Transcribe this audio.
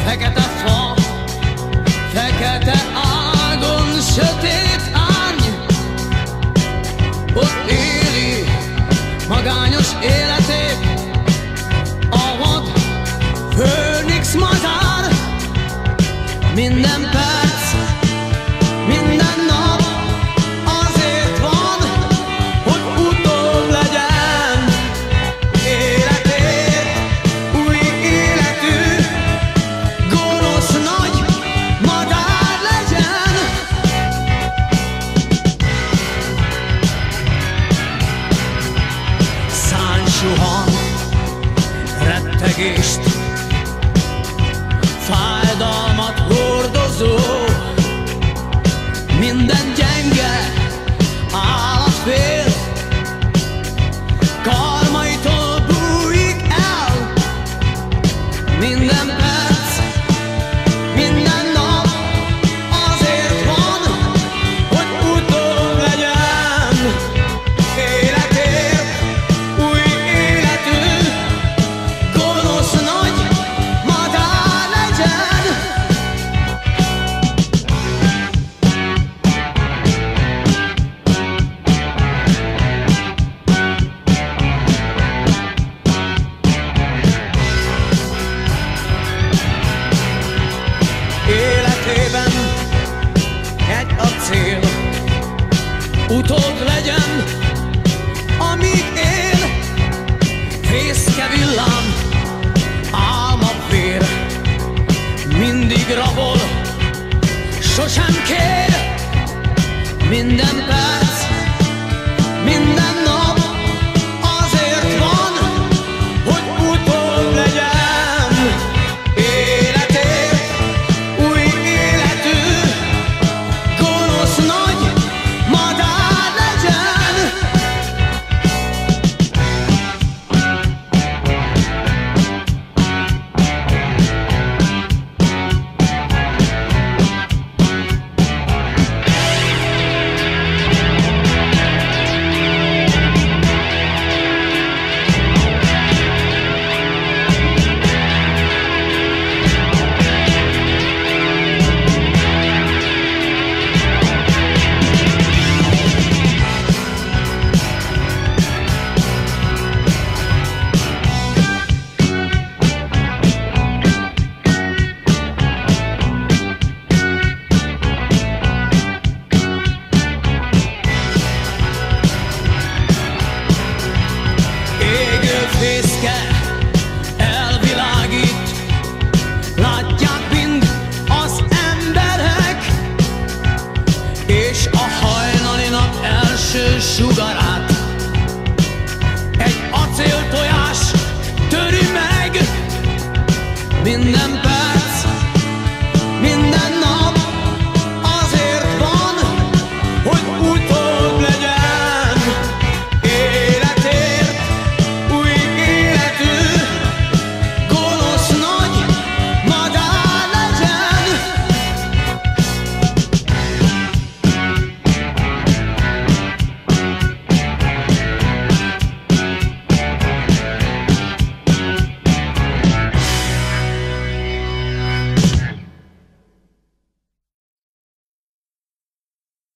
fekete fa, fekete ágon sötét árny, ott éli magányos életét a vad főnix madár. Minden perc, minden nap azért van, hogy utóbb legyen életért, új életű, gonosz nagy madár legyen. Szárny suhan, rettegést, fájdalmat hordozó, minden gyenge állat fél, karmaitól bújik el. Minden perc, minden nap azért van, hogy utóbb legyen életért, új életű, gonosz nagy madár legyen. Életében egy a cél, utód legyen, amíg él. Fészke villám, álma vér, mindig rabol, sosem kér. Minden perc, minden nap azért van, hogy utóbb legyen életért, új életű, gonosz nagy madár legyen. Fészke elvilágít, látják mind az emberek, és a hajnali nap első sugarát egy acéltojás töri meg. Minden